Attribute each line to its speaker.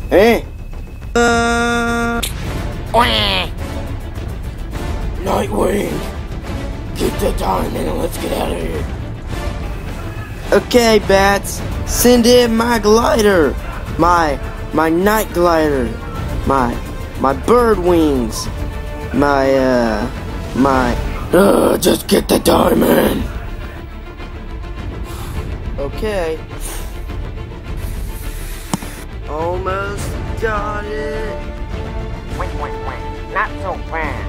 Speaker 1: Eh?
Speaker 2: Nightwing! Get the diamond and let's get out of here.
Speaker 1: Okay, Bats. Send in my glider. My night glider. My bird wings.
Speaker 2: Just get the diamond.
Speaker 1: Okay. Almost got it.
Speaker 3: Wait, not so fast.